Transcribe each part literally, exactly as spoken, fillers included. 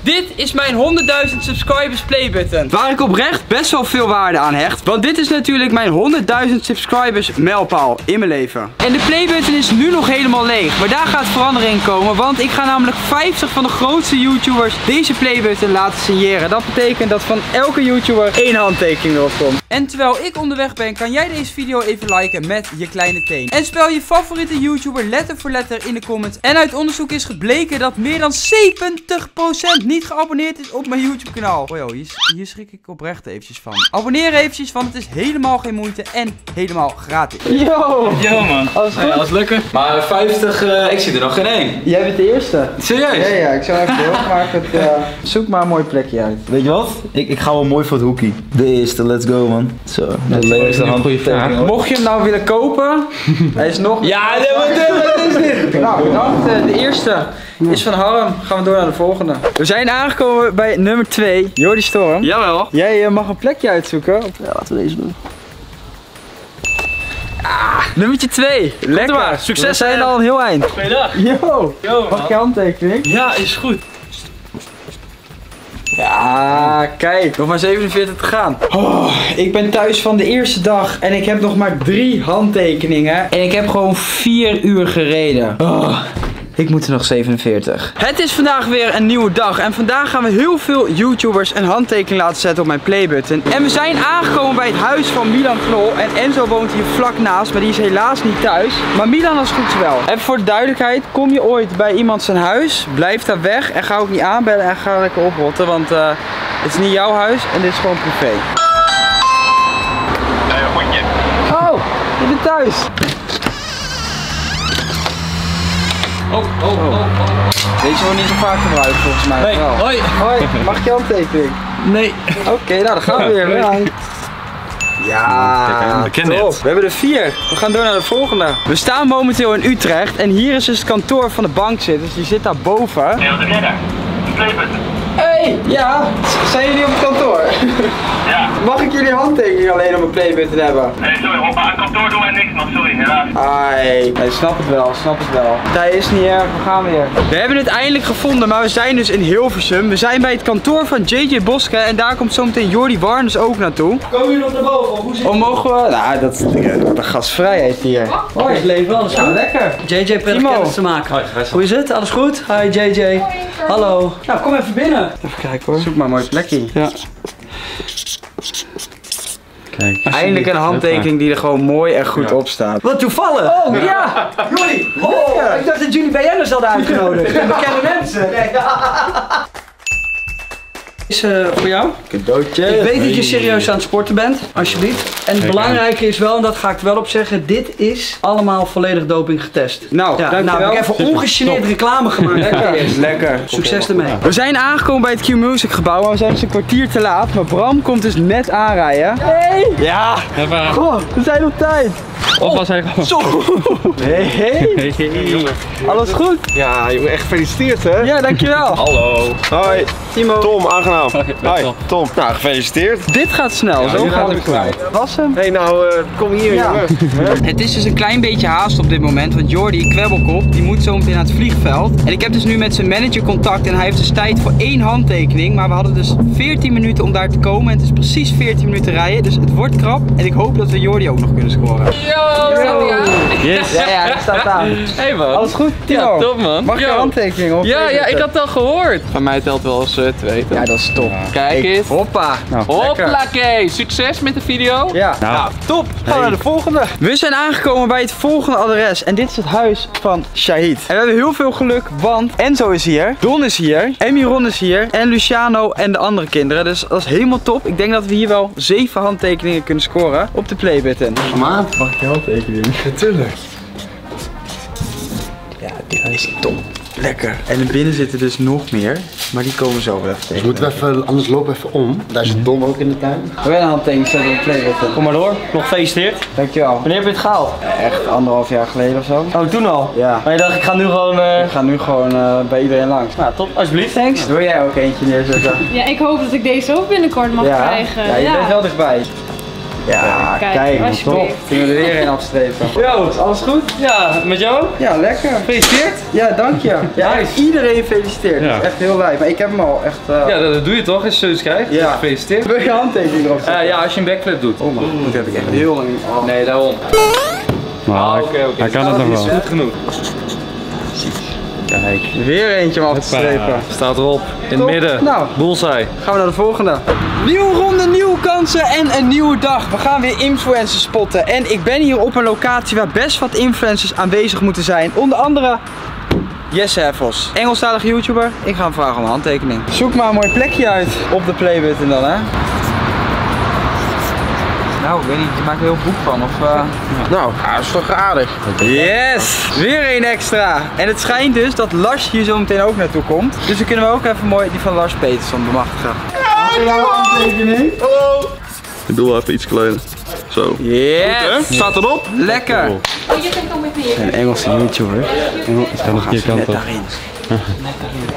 Dit is mijn honderdduizend subscribers playbutton. Waar ik oprecht best wel veel waarde aan hecht. Want dit is natuurlijk mijn honderdduizend subscribers mijlpaal in mijn leven. En de playbutton is nu nog helemaal leeg. Maar daar gaat verandering in komen. Want ik ga namelijk vijftig van de grootste YouTubers deze playbutton laten signeren. Dat betekent dat van elke YouTuber één handtekening erop komt. En terwijl ik onderweg ben, kan jij deze video even liken met je kleine teen. En spel je favoriete YouTuber letter voor letter in de comments. En uit onderzoek is gebleken dat meer dan zeventig procent niet geabonneerd is op mijn YouTube kanaal. Oh joh, hier, hier schrik ik oprecht eventjes van. Abonneer eventjes, want het is helemaal geen moeite en helemaal gratis. Yo! Yo man. Alles goed? Ja, alles lukken. Maar vijftig, uh, ik zie er nog geen één. Jij bent de eerste. Serieus? Ja, ja, ik zou even deel maken. Het, uh, zoek maar een mooi plekje uit. Weet je wat? Ik, ik ga wel mooi voor het hoekie. De eerste, let's go man. Zo, de lelijkste handtekening. Mocht je hem nou willen kopen, hij is nog... Ja, wat is dit? Nou, bedankt. De eerste is van Harm. Gaan we door naar de volgende. We zijn aangekomen bij nummer twee, Jordi Storm. Jawel. Jij uh, mag een plekje uitzoeken. Ja, laten we deze doen. Ah, nummertje twee. Lekker. maar. Succes. We zijn al een heel eind. Goeiedag. Yo. Yo Mag je handtekening? Ja, is goed. Ja, kijk. Nog maar zevenenveertig te gaan. Oh, ik ben thuis van de eerste dag en ik heb nog maar drie handtekeningen. En ik heb gewoon vier uur gereden. Oh. Ik moet er nog zevenenveertig. Het is vandaag weer een nieuwe dag. En vandaag gaan we heel veel YouTubers een handtekening laten zetten op mijn playbutton. En we zijn aangekomen bij het huis van Milan Knol. En Enzo woont hier vlak naast, maar die is helaas niet thuis. Maar Milan als goed is wel. En voor de duidelijkheid, kom je ooit bij iemand zijn huis, blijf daar weg. En ga ook niet aanbellen en ga lekker oprotten. Want uh, het is niet jouw huis en dit is gewoon privé. Nee, hondje. Oh, je bent thuis. Oh, oh, oh, oh. Deze wordt niet zo vaak gebruikt volgens mij. Nee, wel. hoi. Hoi, mag ik je handtekening? Nee. Oké, okay, nou dan gaan we weer. Hoi. Ja, we kennen top. het. We hebben er vier. We gaan door naar de volgende. We staan momenteel in Utrecht en hier is dus het kantoor van de bankzitters. Die zit daar boven. Nee, wat heb jij daar? Playbutton. Hey, ja, zijn jullie op het kantoor? Ja. Mag ik jullie handtekening alleen op mijn playbutton hebben? Nee, sorry, op aan kantoor doen en niks man, sorry, helaas. Ai, nee, snap het wel, snap het wel. Hij is niet erg, we gaan weer. We hebben het eindelijk gevonden, maar we zijn dus in Hilversum. We zijn bij het kantoor van J J Boske en daar komt zometeen Jordi Warnes ook naartoe. Komen jullie nog naar boven? Hoe zit Oh, mogen we? Nou, dat is de gastvrijheid hier. Hoi, het leven, alles Ja, goed? lekker. J J, prettig Timo. kennis te maken. Hoi, hoe is het? Alles goed? Hi J J. Hallo. Nou, kom even binnen. Even kijken hoor. Zoek maar een mooi plekje. Ja. Kijk. Eindelijk een handtekening die er gewoon mooi en goed Ja. op staat. Wat toevallig. Oh ja, jullie. Oh, Ja. ik dacht dat jullie B N'ers hadden uitgenodigd. Bekende mensen. Nee. Is uh, voor jou. Cadeautje. Ik weet dat je serieus aan het sporten bent, alsjeblieft. En het belangrijke is wel, en dat ga ik er wel op zeggen, dit is allemaal volledig doping getest. Nou, Ja, dankjewel. nou, heb ik even ongegeneerd reclame gemaakt. Lekker. Lekker. Succes ermee. We zijn aangekomen bij het Q-Music gebouw, maar we zijn dus een kwartier te laat. Maar Bram komt dus net aanrijden. Hey! Ja! Goh, we zijn op tijd. Of was hij gewoon... Zo! Hey, hey! Alles goed? Ja, jongen, echt gefeliciteerd hè? Ja, dankjewel. Hallo. Hoi. Timo. Tom, aangenaam. dankjewel. Hoi, Tom. Nou, gefeliciteerd. Dit gaat snel, zo hier gaan gaat we het kwijt. Was hem? Hé, hey, nou, uh, kom hier Ja. jongen. Het is dus een klein beetje haast op dit moment, want Jordi, kwebbelkop, die moet zo meteen naar het vliegveld. En ik heb dus nu met zijn manager contact en hij heeft dus tijd voor één handtekening. Maar we hadden dus veertien minuten om daar te komen en het is precies veertien minuten rijden. Dus het wordt krap en ik hoop dat we Jordi ook nog kunnen scoren. Yo! Yes! Ja, ja, het staat aan. Hey man! Alles goed, Timo? Ja, top man! Mag je Yo. een handtekening op? Ja, ja, ik had het al gehoord! Van mij telt wel eens uh, twee. Ja, dat is top. Kijk eens! Hoppa. Nou, lekker. Hoppakee! Succes met de video! Ja. Nou, top. Gaan we naar de volgende. We zijn aangekomen bij het volgende adres en dit is het huis van Shahid. En we hebben heel veel geluk, want Enzo is hier, Don is hier, Emiron is hier en Luciano en de andere kinderen. Dus dat is helemaal top. Ik denk dat we hier wel zeven handtekeningen kunnen scoren op de playbutton. Mag ik je handtekening? Natuurlijk. Ja, dit is top. Lekker. En er binnen zitten dus nog meer, maar die komen zo wel even tegen. Dus moeten we even, anders lopen we even om. Daar zit Dom ook in de tuin. Wil jij een handtekening zetten op de playbutton? Kom maar door, nog gefeliciteerd. Dankjewel. Wanneer heb je het gehaald? Echt anderhalf jaar geleden of zo. Oh, toen al? Ja. Maar je dacht, ik ga nu gewoon... Uh... Ik ga nu gewoon uh, bij iedereen langs. Nou, top, alsjeblieft. Thanks. Wil jij ook eentje neerzetten? Ja, ik hoop dat ik deze ook binnenkort mag ja. krijgen. Ja, je bent wel dichtbij. Ja, Kijk, kijk, alsjeblieft. top. Kunnen we er weer een afstrepen. Yo, is alles goed? Ja, met jou? Ja, lekker. Gefeliciteerd. Ja, dank je. Ja, Nice. iedereen feliciteert. Ja. Dat is echt heel blij. Maar ik heb hem al echt... Uh... Ja, dat doe je toch als je zoiets krijgt. Ja. Gefeliciteerd. Wil je handtekening erop zetten? Uh, ja, als je een backflip doet. Oh man, dat heb ik echt heel lang niet. Oh. Nee, daarom. Maar Ah, hij- oké, oké. hij kan het nog Dat is wel. goed genoeg. Kijk, weer eentje om af te strepen. Staat erop. In het midden. Nou. Bullseye. Gaan we naar de volgende. Nieuwe ronde, nieuwe kansen en een nieuwe dag. We gaan weer influencers spotten. En ik ben hier op een locatie waar best wat influencers aanwezig moeten zijn. Onder andere Jesse Heffels, Engelstalige YouTuber. Ik ga hem vragen om een handtekening. Zoek maar een mooi plekje uit op de playbutton dan, hè. Nou, ik weet niet, je maakt er heel boek van, of... Uh... Nou, ja, dat is toch aardig. Yes! Weer één extra. En het schijnt dus dat Lars hier zo meteen ook naartoe komt. Dus dan kunnen we ook even mooi die van Lars Peterson bemachtigen. Ja, jouw handtekening. Hallo. Ik doe wel even iets kleiner. Zo. Yes! Goed, hè? Staat erop? Lekker! Oh, je kan komen met me. Een Engelse YouTuber. Engel... Kan het hier kant net op. daarin. Net daarin.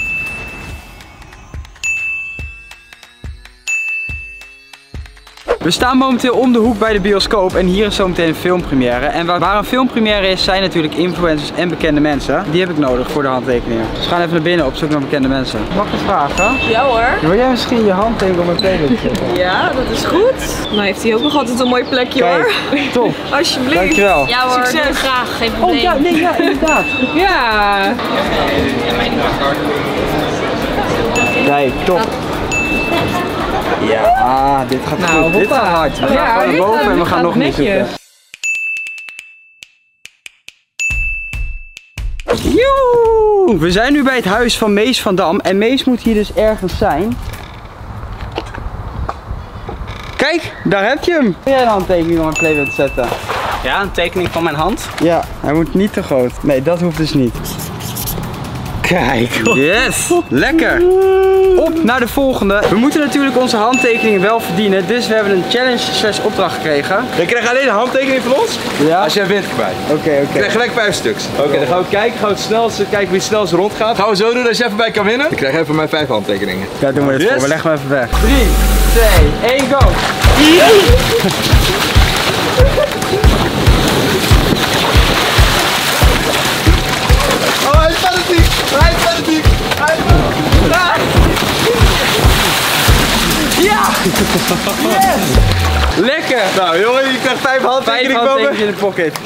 We staan momenteel om de hoek bij de bioscoop en hier is zometeen een filmpremière. En waar, waar een filmpremière is, zijn natuurlijk influencers en bekende mensen. Die heb ik nodig voor de handtekeningen. Dus we gaan even naar binnen op zoek naar bekende mensen. Mag ik het vragen? Ja hoor. Wil jij misschien je handtekening op mijn playlist zetten? Ja, dat is goed. Nou heeft hij ook nog altijd een mooi plekje Kijk, hoor. top. Alsjeblieft. Dankjewel. Ja hoor, Succes. doe graag, geen probleem. Oh ja, nee, ja, inderdaad. Ja. Kijk, top. Ja, dit gaat Nou, goed. Dit hoppa. gaat hard. We Ja, gaan naar dit boven gaat- en we dit gaan gaat nog niet netjes. zoeken. Joe! We zijn nu bij het huis van Mees van Dam en Mees moet hier dus ergens zijn. Kijk, daar heb je hem. Wil jij een handtekening op een playbutton zetten? Ja, een tekening van mijn hand. Ja, hij moet niet te groot. Nee, dat hoeft dus niet. Kijk. Yes, lekker. Op naar de volgende. We moeten natuurlijk onze handtekeningen wel verdienen, dus we hebben een challenge slash opdracht gekregen. Je krijgt alleen een handtekening van ons Ja? als jij wint erbij. Oké, Je oké. krijgt gelijk vijf stuks. Oké, dan gaan we kijken. Gaan we het snelste, kijken wie het snelst rondgaat. Gaan we zo doen als je even bij kan winnen. Dan krijg je even mijn vijf handtekeningen. Ja, doen we dit Yes. voor. We leggen hem even weg. drie, twee, één, go. Oh, hij is fanatiek! Hij is fanatiek! Hij is Ja! Yes! Lekker! Nou jongen, je krijgt vijf Vijf handtekeningen handtekeningen komen. in de pocket.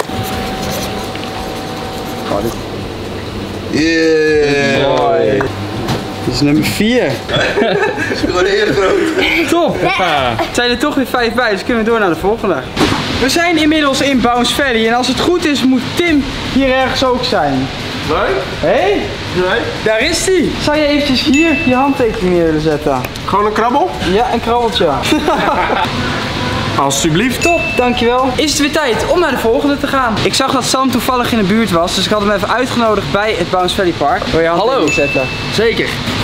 Yeah! Mooi. Dit is nummer vier. Gewoon heel groot. Top! Het zijn er toch weer vijf bij, dus kunnen we door naar de volgende. We zijn inmiddels in Bounce Valley en als het goed is moet Tim hier ergens ook zijn. Leuk? Hé? Hey? Nee? Daar is hij! Zou je eventjes hier je handtekening neer willen zetten? Gewoon een krabbel? Ja, een krabbeltje. Alsjeblieft. Top, dankjewel. Is het weer tijd om naar de volgende te gaan. Ik zag dat Sam toevallig in de buurt was, dus ik had hem even uitgenodigd bij het Bounce Valley Park. Wil je handtekening zetten? Zeker.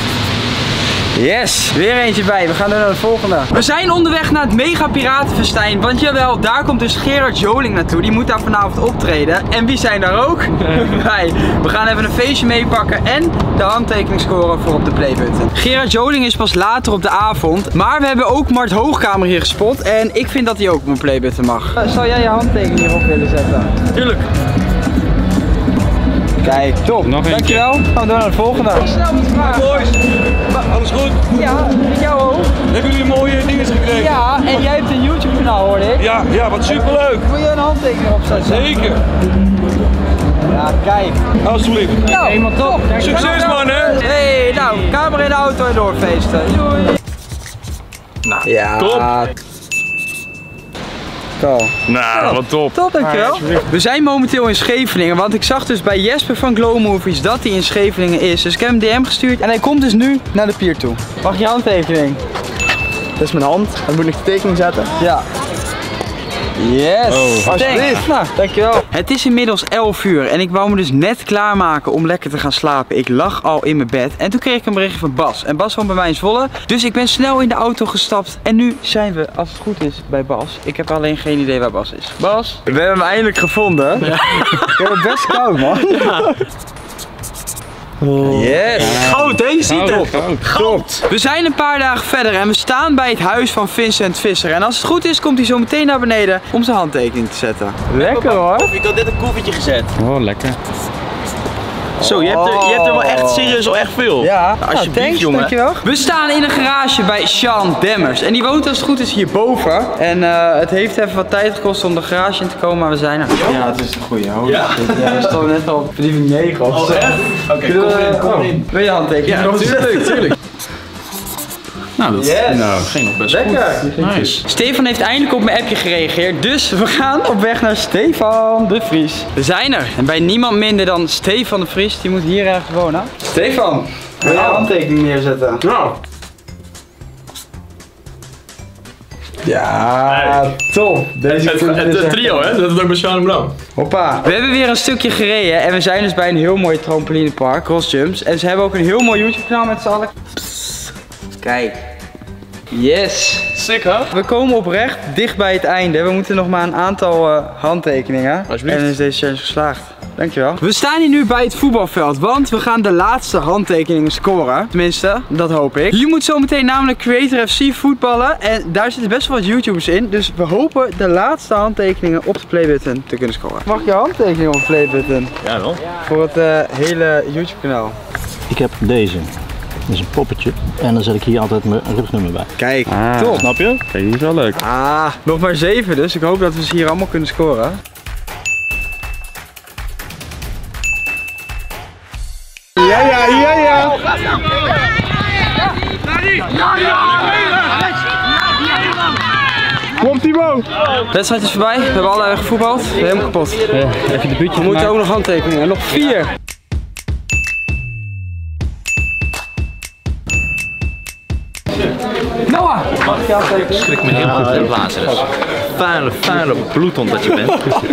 Yes, weer eentje bij. We gaan door naar de volgende. We zijn onderweg naar het Mega Piratenfestijn. Want jawel, daar komt dus Gerard Joling naartoe. Die moet daar vanavond optreden. En wie zijn daar ook? Wij. We gaan even een feestje meepakken en de handtekening scoren voor op de playbutton. Gerard Joling is pas later op de avond. Maar we hebben ook Mart Hoogkamer hier gespot. En ik vind dat hij ook op een playbutton mag. Uh, zou jij je handtekening hierop willen zetten? Tuurlijk. Kijk, top. Nog eentje. Dankjewel. Gaan we door naar de volgende. Snel moet vragen. Boys, alles goed? Ja, met jou ook. Hebben jullie mooie dingen gekregen? Ja, en jij hebt een YouTube kanaal hoorde ik. Ja, ja, wat superleuk. Wil je een handtekening opzetten? Zeker. Ja, kijk. Alsjeblieft. Nou, helemaal top. Succes man hè. Hey, nou, camera in de auto en doorfeesten. Doei. Nou, ja. top. Top. Nou, wat top. Top, dankjewel. We zijn momenteel in Scheveningen, want ik zag dus bij Jesper van Glow Movies dat hij in Scheveningen is. Dus ik heb hem D M gestuurd en hij komt dus nu naar de pier toe. Mag je handtekening? Dat is mijn hand. Dan moet ik de tekening zetten. Ja. Yes! Oh. Alsjeblieft. Nou, dankjewel. Het is inmiddels elf uur en ik wou me dus net klaarmaken om lekker te gaan slapen. Ik lag al in mijn bed en toen kreeg ik een berichtje van Bas. En Bas woont bij mij in Zwolle. Dus ik ben snel in de auto gestapt en nu zijn we, als het goed is, bij Bas. Ik heb alleen geen idee waar Bas is. Bas? We hebben hem eindelijk gevonden. Ja. Ik heb het best koud, man. Ja. Yes! Goud, hè? Je ziet het. Goud! We zijn een paar dagen verder en we staan bij het huis van Vincent Visser. En als het goed is, komt hij zo meteen naar beneden om zijn handtekening te zetten. Lekker hoor! Ik had net een koffertje gezet. Oh, lekker. Zo, je hebt, er, je hebt er wel echt serieus al echt veel. Ja, Alsjeblieft, nou, thanks, jongen. dankjewel. We staan in een garage bij Sean Demmers. En die woont als het goed is hierboven. En uh, het heeft even wat tijd gekost om de garage in te komen, maar we zijn er. Ja, het is een goeie. Holy ja. shit. Ja, we stonden net al op verdieping negen of zo. Oh, echt? Oké, okay, kom erin, kom erin. Wil je handtekening? Ja, tuurlijk, tuurlijk. Nou, dat Yes. nou, ging nog best Lekker. goed. Nice. Stefan heeft eindelijk op mijn appje gereageerd, dus we gaan op weg naar Stefan de Vries. We zijn er en bij niemand minder dan Stefan de Vries, die moet hier ergens wonen. Stefan, wil je een handtekening neerzetten? Nou. Ja, top. Deze Het, het, het, het trio, hè? Dat is ook bij Sean en Bram. Hoppa. We hebben weer een stukje gereden en we zijn dus bij een heel mooi trampolinepark, Crossjumps. En ze hebben ook een heel mooi YouTube kanaal met z'n allen. Psst. Kijk. Yes. Sick, hè? We komen oprecht dicht bij het einde. We moeten nog maar een aantal uh, handtekeningen. Alsjeblieft. En dan is deze challenge geslaagd. Dankjewel. We staan hier nu bij het voetbalveld, want we gaan de laatste handtekeningen scoren. Tenminste, dat hoop ik. Je moet zo meteen namelijk Creator F C voetballen. En daar zitten best wel wat YouTubers in. Dus we hopen de laatste handtekeningen op de playbutton te kunnen scoren. Mag je handtekening op de playbutton? Ja, wel. Voor het uh, hele YouTube kanaal. Ik heb deze. Dat is een poppetje. En dan zet ik hier altijd mijn rugnummer bij. Kijk, Ah. top. Snap je? Kijk, die is wel leuk. Ah, nog maar zeven dus. Ik hoop dat we ze hier allemaal kunnen scoren. Ja, ja, ja, ja. Kom Timo. De wedstrijd is voorbij. We hebben alle gevoetbald. We zijn helemaal kapot. Ja, even de buurtje. We moeten ook nog handtekeningen. Nog vier. Noah! Mag ik je handtekeningen? Schrik me heel goed in plaatsen. Vuile, vuile bloedhond dat je bent.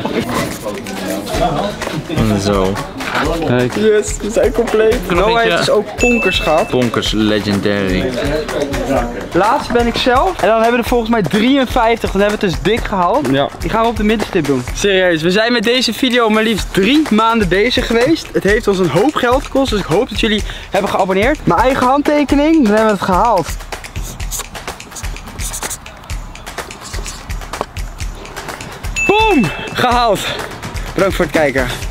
Zo. Kijk. Yes, we zijn compleet. Noah heeft dus ook ponkers gehad. Bonkers Legendary. Laatst ben ik zelf. En dan hebben we er volgens mij drieënvijftig. Dan hebben we het dus dik gehaald. Ja. Die gaan we op de middenstip doen. Serieus, we zijn met deze video maar liefst drie maanden bezig geweest. Het heeft ons een hoop geld gekost. Dus ik hoop dat jullie hebben geabonneerd. Mijn eigen handtekening, dan hebben we het gehaald. Boom! Gehaald. Bedankt voor het kijken.